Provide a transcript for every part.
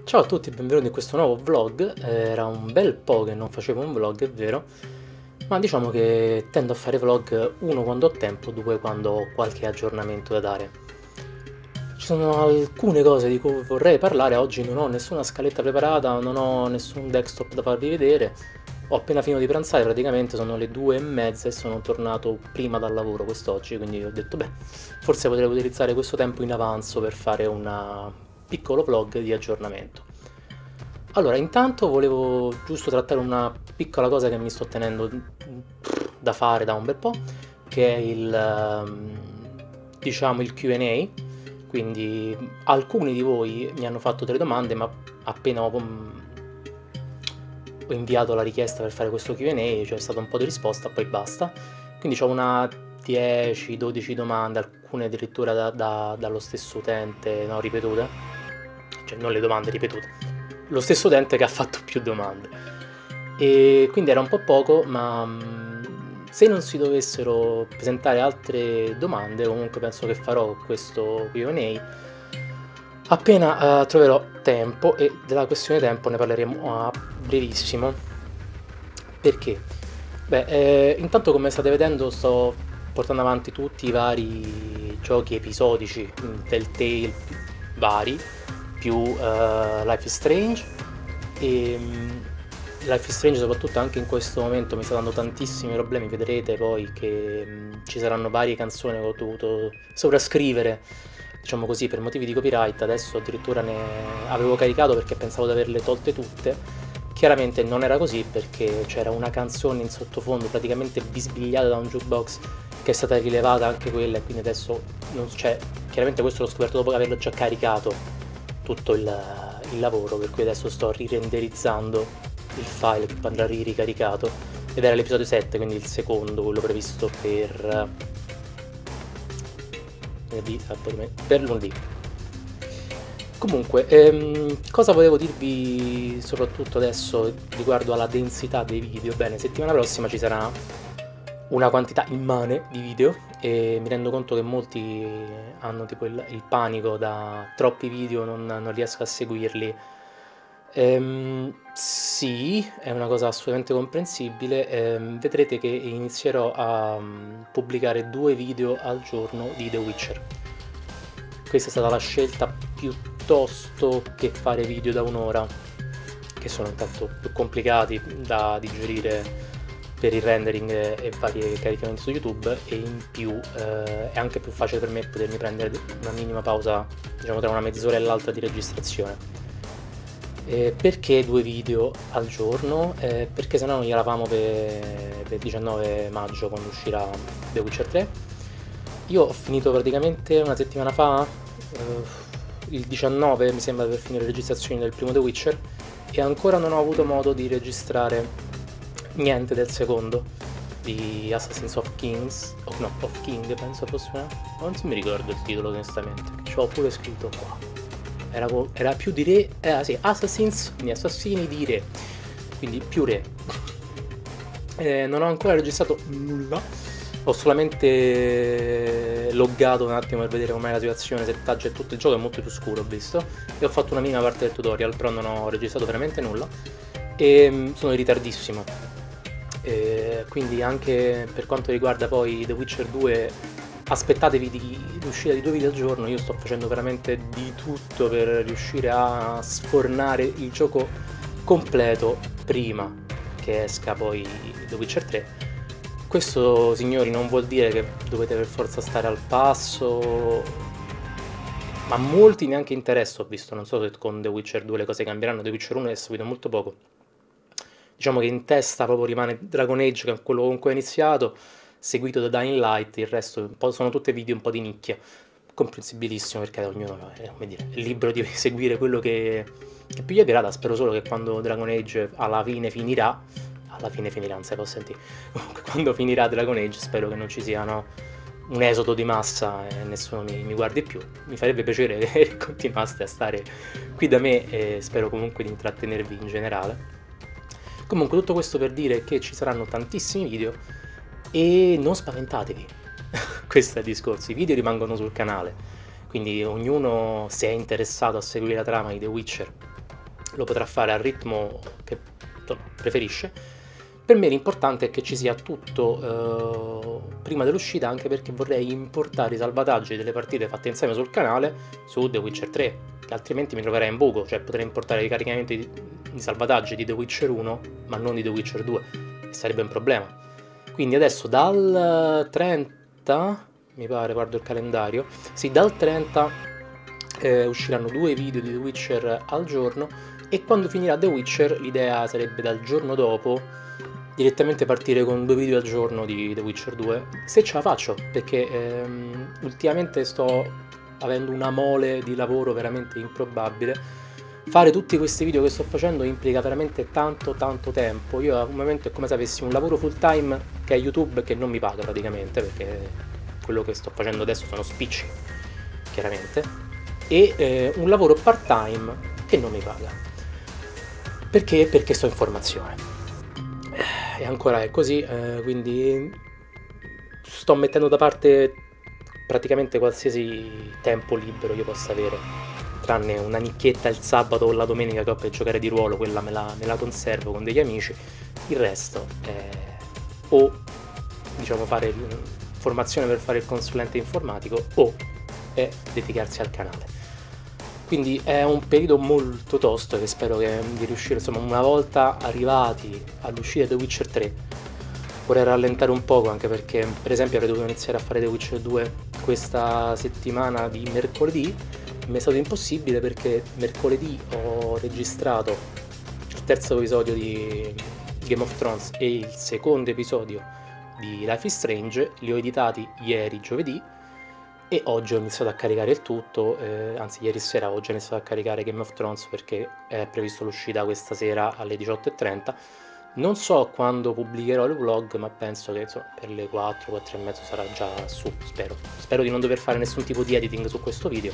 Ciao a tutti, benvenuti in questo nuovo vlog. Era un bel po' che non facevo un vlog, è vero, ma diciamo che tendo a fare vlog uno quando ho tempo, due quando ho qualche aggiornamento da dare. Ci sono alcune cose di cui vorrei parlare, oggi non ho nessuna scaletta preparata, non ho nessun desktop da farvi vedere, ho appena finito di pranzare, praticamente sono le 2:30 e sono tornato prima dal lavoro quest'oggi, quindi ho detto beh, forse potrei utilizzare questo tempo in avanzo per fare un piccolo vlog di aggiornamento. Allora, intanto volevo giusto trattare una piccola cosa che mi sto tenendo da fare da un bel po', che è diciamo il Q&A. Quindi alcuni di voi mi hanno fatto delle domande, ma appena ho inviato la richiesta per fare questo Q&A c'è stata un po' di risposta, poi basta. Quindi ho una 10-12 domande, alcune addirittura dallo stesso utente, no, ripetute. Cioè non le domande ripetute, lo stesso utente che ha fatto più domande. E quindi era un po' poco, ma se non si dovessero presentare altre domande, comunque penso che farò questo Q&A appena troverò tempo, e della questione tempo ne parleremo a brevissimo. Perché? Beh, intanto come state vedendo sto portando avanti tutti i vari giochi episodici, Telltale vari, più Life is Strange. E Life is Strange soprattutto anche in questo momento mi sta dando tantissimi problemi, vedrete poi che ci saranno varie canzoni che ho dovuto sovrascrivere, diciamo così, per motivi di copyright. Adesso addirittura ne avevo caricato perché pensavo di averle tolte tutte. Chiaramente non era così perché c'era una canzone in sottofondo praticamente bisbigliata da un jukebox che è stata rilevata anche quella, e quindi adesso non c'è. Chiaramente questo l'ho scoperto dopo averlo già caricato tutto il lavoro, per cui adesso sto rirenderizzando il file che andrà ricaricato, ed era l'episodio 7, quindi il secondo, quello previsto per lunedì. Comunque, cosa volevo dirvi soprattutto adesso riguardo alla densità dei video? Bene, settimana prossima ci sarà una quantità immane di video e mi rendo conto che molti hanno tipo il panico da troppi video, non riesco a seguirli. Sì, è una cosa assolutamente comprensibile. Vedrete che inizierò a pubblicare 2 video al giorno di The Witcher. Questa è stata la scelta piuttosto che fare video da un'ora, che sono intanto più complicati da digerire per il rendering e vari caricamenti su YouTube, e in più è anche più facile per me potermi prendere una minima pausa, diciamo tra una mezz'ora e l'altra di registrazione. Perché 2 video al giorno? Perché sennò non gliela famo per il 19 maggio quando uscirà The Witcher 3. Io ho finito praticamente una settimana fa, il 19 mi sembra, per finire le registrazioni del primo The Witcher, e ancora non ho avuto modo di registrare niente del secondo, di Assassin's of Kings, no, of King penso fosse non mi ricordo il titolo onestamente, ce l'ho pure scritto qua, era più di re, sì, Assassins, quindi assassini di re, quindi più re. Non ho ancora registrato nulla, ho solamente loggato un attimo per vedere com'è la situazione, settaggio e tutto. Il gioco è molto più scuro, ho visto, e ho fatto una minima parte del tutorial, però non ho registrato veramente nulla e sono in ritardissimo. Quindi anche per quanto riguarda poi The Witcher 2, aspettatevi di l'uscita di 2 video al giorno. Io sto facendo veramente di tutto per riuscire a sfornare il gioco completo prima che esca poi The Witcher 3. Questo, signori, non vuol dire che dovete per forza stare al passo, ma molti neanche interessa ho visto. Non so se con The Witcher 2 le cose cambieranno. The Witcher 1 è seguito molto poco, diciamo che in testa proprio rimane Dragon Age, che è quello con cui ho iniziato, seguito da Dying Light. Il resto sono tutti video un po' di nicchia, comprensibilissimo perché ognuno come dire, è libero di seguire quello che più gli agrada. Spero solo che quando Dragon Age alla fine finirà, non si può sentire, comunque quando finirà Dragon Age spero che non ci siano un esodo di massa e nessuno mi guardi più. Mi farebbe piacere che continuaste a stare qui da me, e spero comunque di intrattenervi in generale. Comunque tutto questo per dire che ci saranno tantissimi video e non spaventatevi. Questo è il discorso, i video rimangono sul canale, quindi ognuno, se è interessato a seguire la trama di The Witcher, lo potrà fare al ritmo che preferisce. Per me l'importante è che ci sia tutto prima dell'uscita, anche perché vorrei importare i salvataggi delle partite fatte insieme sul canale su The Witcher 3, che altrimenti mi troverei in buco, cioè potrei importare i caricamenti di salvataggi di The Witcher 1 ma non di The Witcher 2, e sarebbe un problema. Quindi adesso dal 30, mi pare, guardo il calendario, sì, dal 30 usciranno 2 video di The Witcher al giorno, e quando finirà The Witcher l'idea sarebbe dal giorno dopo direttamente partire con 2 video al giorno di The Witcher 2, se ce la faccio, perché ultimamente sto avendo una mole di lavoro veramente improbabile. Fare tutti questi video che sto facendo implica veramente tanto tempo. Io al momento è come se avessi un lavoro full time che è YouTube, che non mi paga praticamente, perché quello che sto facendo adesso sono spicci, chiaramente, e un lavoro part time che non mi paga. Perché? Perché sto in formazione. E ancora è così, quindi sto mettendo da parte praticamente qualsiasi tempo libero io possa avere, tranne una nicchietta il sabato o la domenica che ho per giocare di ruolo, quella me la conservo con degli amici. Il resto è o diciamo fare formazione per fare il consulente informatico, o è dedicarsi al canale. Quindi è un periodo molto tosto, che spero di riuscire, insomma, una volta arrivati all'uscita di The Witcher 3 vorrei rallentare un poco, anche perché per esempio avrei dovuto iniziare a fare The Witcher 2 questa settimana di mercoledì. Mi è stato impossibile perché mercoledì ho registrato il terzo episodio di Game of Thrones e il secondo episodio di Life is Strange, li ho editati ieri giovedì, e oggi ho iniziato a caricare il tutto, anzi ieri sera ho già iniziato a caricare Game of Thrones, perché è previsto l'uscita questa sera alle 18:30. Non so quando pubblicherò il vlog, ma penso che insomma, per le 4 e mezzo sarà già su, spero di non dover fare nessun tipo di editing su questo video,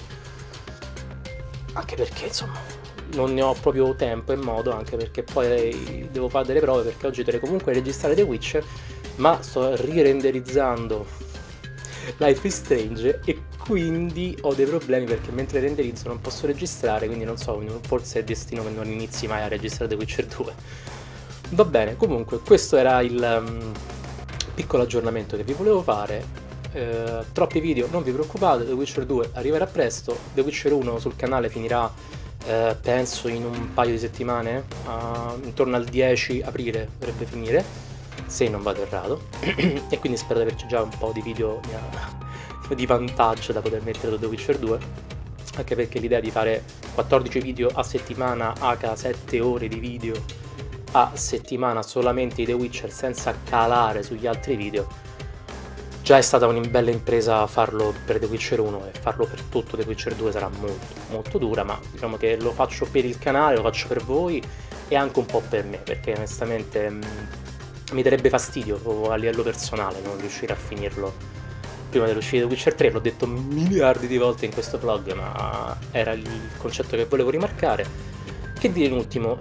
anche perché insomma non ne ho proprio tempo e modo, anche perché poi devo fare delle prove, perché oggi dovrei comunque registrare The Witcher, ma sto rirenderizzando Life is Strange e quindi ho dei problemi, perché mentre renderizzo non posso registrare, quindi non so, forse è destino che non inizi mai a registrare The Witcher 2. Va bene, comunque questo era il piccolo aggiornamento che vi volevo fare. Troppi video, non vi preoccupate, The Witcher 2 arriverà presto. The Witcher 1 sul canale finirà penso in un paio di settimane, intorno al 10 aprile dovrebbe finire, se non vado errato, e quindi spero di averci già un po' di video di vantaggio da poter mettere da The Witcher 2, anche perché l'idea di fare 14 video a settimana, h 7 ore di video a settimana solamente di The Witcher senza calare sugli altri video, già è stata una bella impresa farlo per The Witcher 1, e farlo per tutto The Witcher 2 sarà molto dura, ma diciamo che lo faccio per il canale, lo faccio per voi e anche un po' per me, perché onestamente mi darebbe fastidio a livello personale non riuscire a finirlo prima dell'uscita di The Witcher 3, l'ho detto miliardi di volte in questo vlog, ma era il concetto che volevo rimarcare. Che dire in ultimo?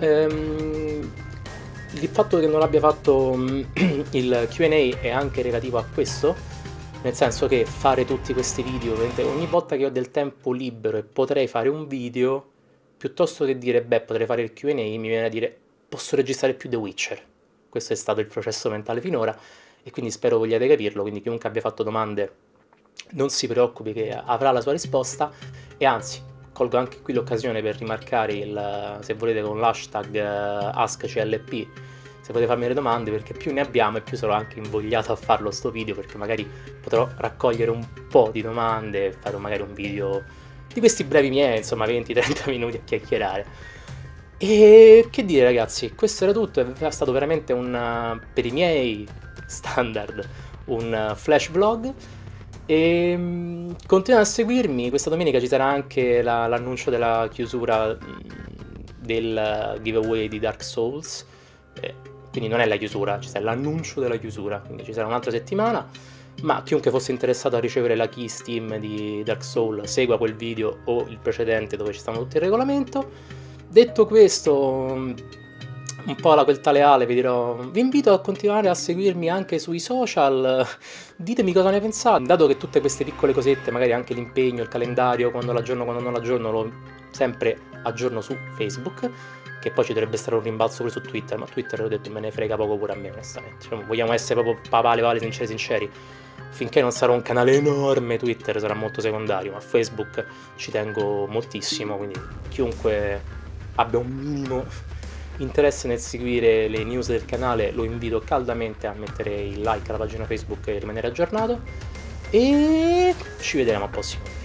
Il fatto che non abbia fatto il Q&A è anche relativo a questo, nel senso che fare tutti questi video, ogni volta che ho del tempo libero e potrei fare un video, piuttosto che dire beh potrei fare il Q&A, mi viene a dire posso registrare più The Witcher. Questo è stato il processo mentale finora, e quindi spero vogliate capirlo, quindi chiunque abbia fatto domande non si preoccupi che avrà la sua risposta, e anzi colgo anche qui l'occasione per rimarcare se volete con l'hashtag AskCLP, se potete farmi le domande, perché più ne abbiamo e più sarò anche invogliato a farlo sto video, perché magari potrò raccogliere un po' di domande e fare magari un video di questi brevi miei, insomma 20-30 minuti a chiacchierare. E che dire ragazzi, questo era tutto, è stato veramente per i miei standard un flash vlog, e continuate a seguirmi. Questa domenica ci sarà anche l'annuncio della chiusura del giveaway di Dark Souls, quindi non è la chiusura, ci sarà l'annuncio della chiusura, quindi ci sarà un'altra settimana, ma chiunque fosse interessato a ricevere la key Steam di Dark Souls segua quel video o il precedente dove ci stanno tutti il regolamento. Detto questo, un po' alla quel tale Ale vi invito a continuare a seguirmi anche sui social, ditemi cosa ne pensate, dato che tutte queste piccole cosette, magari anche l'impegno, il calendario, quando l'aggiorno, quando non l'aggiorno, lo sempre aggiorno su Facebook, che poi ci dovrebbe stare un rimbalzo pure su Twitter, ma Twitter ho detto me ne frega poco pure a me onestamente, cioè, vogliamo essere proprio papale, sinceri, finché non sarà un canale enorme Twitter sarà molto secondario, ma Facebook ci tengo moltissimo, quindi chiunque abbia un minimo interesse nel seguire le news del canale lo invito caldamente a mettere il like alla pagina Facebook e rimanere aggiornato, e ci vedremo al prossimo.